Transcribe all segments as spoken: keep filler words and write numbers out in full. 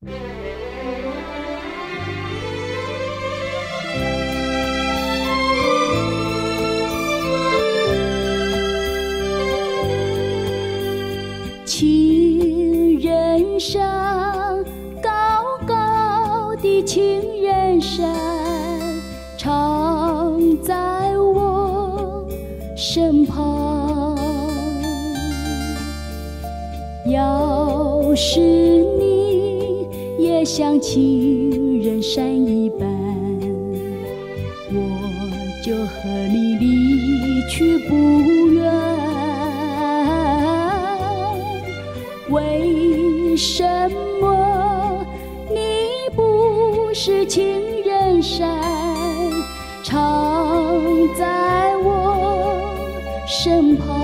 情人山，高高的情人山，常在我身旁。要是你也像情人山一般，我就和你离去不远。为什么你不是情人山，常在我身旁？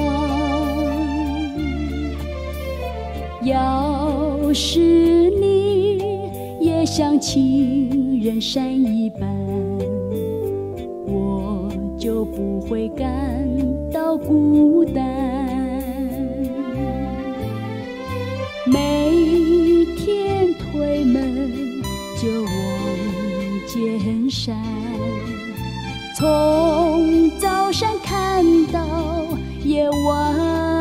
要是你也像情人山一般，我就不会感到孤单。每天推门就望见山，从早上看到夜晚，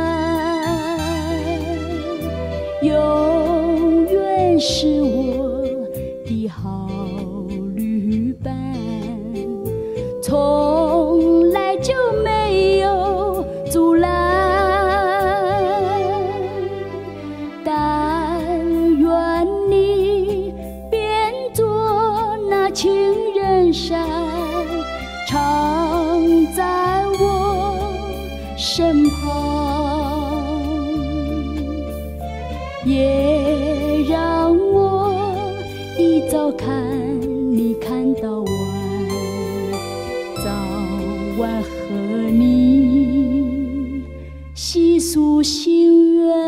永远是我的好旅伴，从来就没有阻拦。但愿你变作那情人山，常在我身旁，也让我一早看你看到晚，早晚和你细诉心愿。